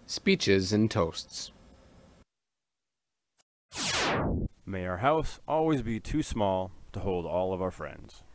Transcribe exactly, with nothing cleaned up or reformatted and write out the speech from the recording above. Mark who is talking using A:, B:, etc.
A: Speeches and toasts.
B: May our house always be too small to hold all of our friends.